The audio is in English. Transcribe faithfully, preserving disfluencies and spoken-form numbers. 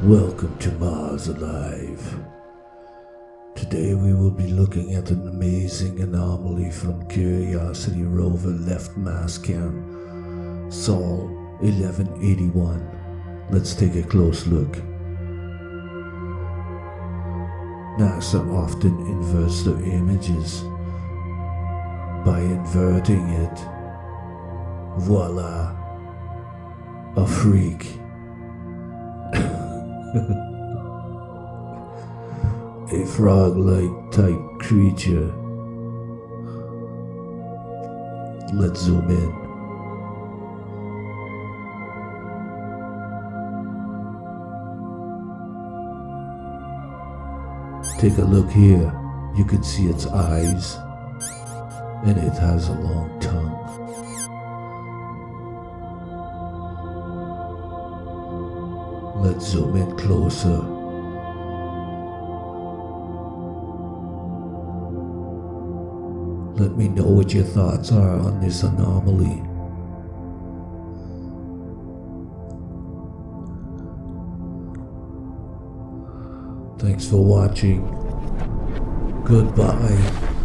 Welcome to Mars Alive. Today we will be looking at an amazing anomaly from Curiosity rover left mass cam, Sol eleven eighty-one. Let's take a close look. NASA often inverts their images. By inverting it, voila, a freak. A frog-like type creature. Let's zoom in. Take a look here. You can see its eyes, and it has a long tongue. Let's zoom in closer. Let me know what your thoughts are on this anomaly. Thanks for watching. Goodbye.